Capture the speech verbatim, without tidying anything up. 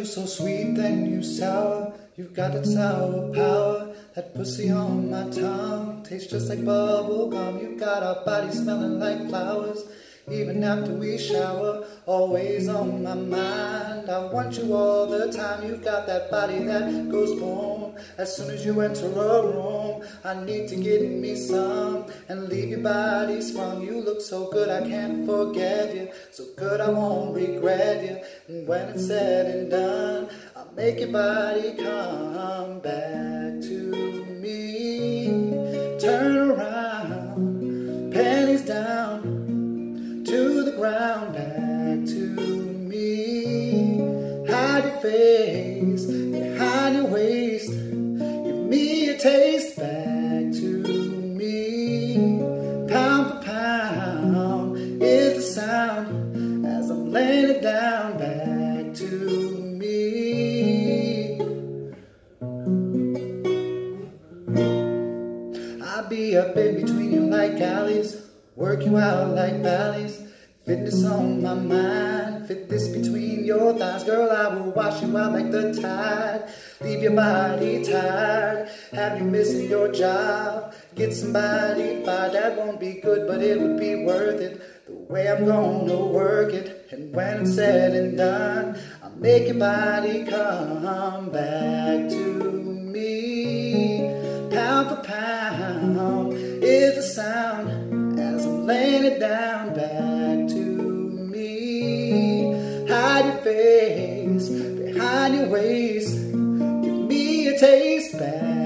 you so sweet, then you sour. You've got that sour power. That pussy on my tongue tastes just like bubble gum. You've got our body smelling like flowers. Even after we shower, always on my mind. I want you all the time. You've got that body that goes boom as soon as you enter a room. I need to get me some and leave your body sprung. You look so good, I can't forget you. So good, I won't regret you. And when it's said and done, I'll make your body come back to me. Turn around, panties down to the ground, back to me. Hide your face behind your waist. Give me a taste, back to me. Pound for pound is the sound as I'm laying it down, back to me. I'll be up in between you like alleys, work you out like valleys. Fitness on my mind, fit this between your thighs. Girl, I will wash you out like the tide. Leave your body tired, have you missing your job. Get somebody fired, that won't be good, but it would be worth it. The way I'm gonna work it, and when it's said and done, I'll make your body come back to me. Pound for pound is the sound as I'm laying it down, back to me. Hide your face behind your waist. Give me a taste, back